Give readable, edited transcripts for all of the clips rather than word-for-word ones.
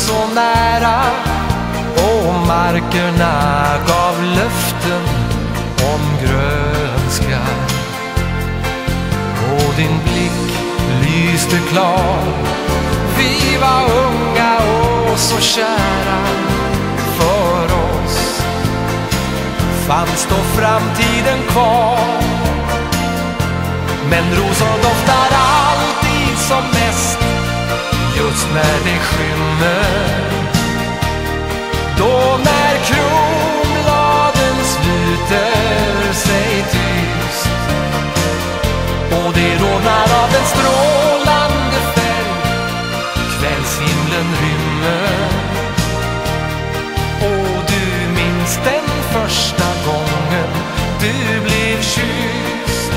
så nära och markerna gav löften om grönska. Och din blick lyste klar. Vi var unga och så kära. För oss fanns då framtiden kvar. Men rosor doftar alltid som mest just när det skymmer. Då när kronbladen sluter sig tyst och det rodnar av den strålande färg kvällshimlen rymmer. Och du minns den första gången du blev kysst.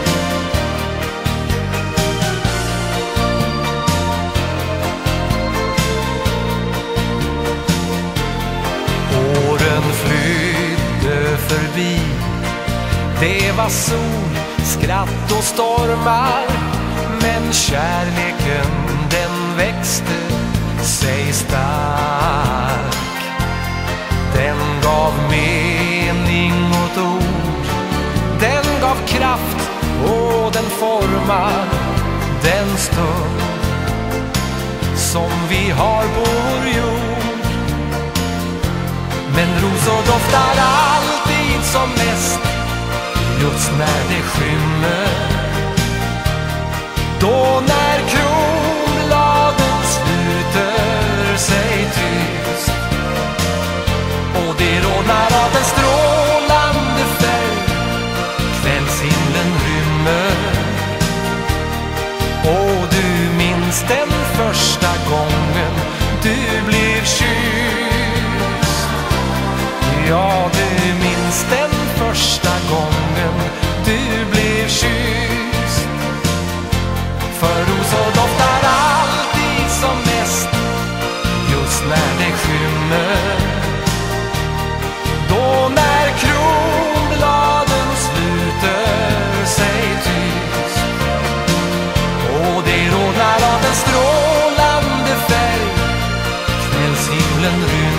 Åren flydde förbi. Det var sol, skratt och stormar. Men kärleken den växte sig stark. Den gav mening åt ord. Den gav kraft och den formar den stund som vi har på vår jord. Men rosor doftar alltid som mest just när det skymmer. Då när kronbladen sluter sig tyst och det rodnar av en strålande färg kvällshimlen rymmer. Och du minns den första gången du blev kysst. Ja, du minns den första gången du blev kysst. För rosor doftar alltid som mest just när det skymmer. Då när kronbladen sluter sig tyst och det rodnar av en strålande färg kvällshimlen rymmer.